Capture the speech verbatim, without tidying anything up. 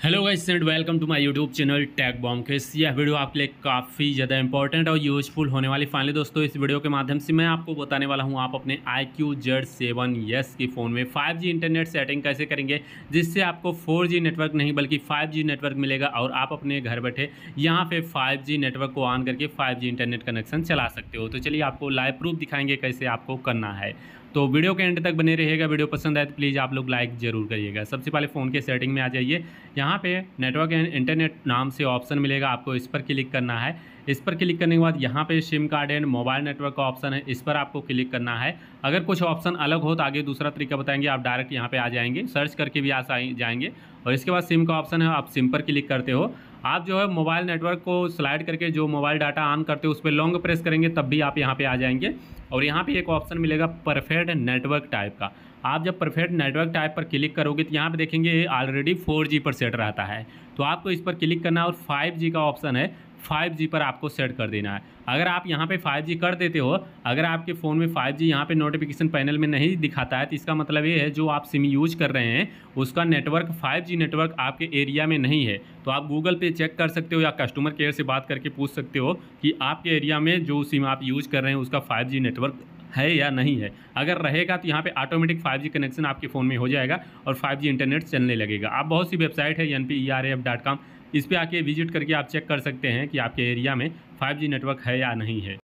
Hello guys and welcome to my YouTube channel Tech Bomb. यह video आपके लिए काफ़ी ज़्यादा इंपॉर्टेंट और यूजफुल होने वाली। फाइनली दोस्तों, इस वीडियो के माध्यम से मैं आपको बताने वाला हूं आप अपने I Q Z seven S की फ़ोन में फाइव जी इंटरनेट सेटिंग कैसे करेंगे, जिससे आपको फोर जी नेटवर्क नहीं बल्कि फाइव जी नेटवर्क मिलेगा और आप अपने घर बैठे यहां पे फाइव जी नेटवर्क को ऑन करके फाइव जी इंटरनेट कनेक्शन चला सकते हो। तो चलिए आपको लाइव प्रूफ दिखाएंगे कैसे आपको करना है। तो वीडियो के एंड तक बने रहिएगा। वीडियो पसंद आए तो प्लीज़ आप लोग लाइक ज़रूर करिएगा। सबसे पहले फ़ोन के सेटिंग में आ जाइए। यहाँ पे नेटवर्क एंड इंटरनेट नाम से ऑप्शन मिलेगा, आपको इस पर क्लिक करना है। इस पर क्लिक करने के बाद यहाँ पे SIM card and mobile network का ऑप्शन है, इस पर आपको क्लिक करना है। अगर कुछ ऑप्शन अलग हो तो आगे दूसरा तरीका बताएंगे, आप डायरेक्ट यहाँ पे आ जाएंगे, सर्च करके भी आ जाएंगे। और इसके बाद सिम का ऑप्शन है, आप सिम पर क्लिक करते हो। आप जो है मोबाइल नेटवर्क को स्लाइड करके जो मोबाइल डाटा ऑन करते हो उस पर लॉन्ग प्रेस करेंगे तब भी आप यहाँ पे आ जाएंगे। और यहाँ पे एक ऑप्शन मिलेगा परफेक्ट नेटवर्क टाइप का। आप जब परफेक्ट नेटवर्क टाइप पर क्लिक करोगे तो यहाँ पे देखेंगे ऑलरेडी फोर जी पर सेट रहता है, तो आपको इस पर क्लिक करना है। और फाइव जी का ऑप्शन है, फाइव जी पर आपको सेट कर देना है। अगर आप यहाँ पे फाइव जी कर देते हो, अगर आपके फ़ोन में फाइव जी यहाँ पे नोटिफिकेशन पैनल में नहीं दिखाता है तो इसका मतलब ये है जो आप सिम यूज कर रहे हैं उसका नेटवर्क फाइव जी नेटवर्क आपके एरिया में नहीं है। तो आप गूगल पे चेक कर सकते हो या कस्टमर केयर से बात करके पूछ सकते हो कि आपके एरिया में जो सिम आप यूज कर रहे हैं उसका फाइव जी नेटवर्क है या नहीं है। अगर रहेगा तो यहाँ पे ऑटोमेटिक फाइव जी कनेक्शन आपके फ़ोन में हो जाएगा और फाइव जी इंटरनेट चलने लगेगा। आप बहुत सी वेबसाइट है N P E R F dot com, इस पर आके विजिट करके आप चेक कर सकते हैं कि आपके एरिया में फाइव जी नेटवर्क है या नहीं है।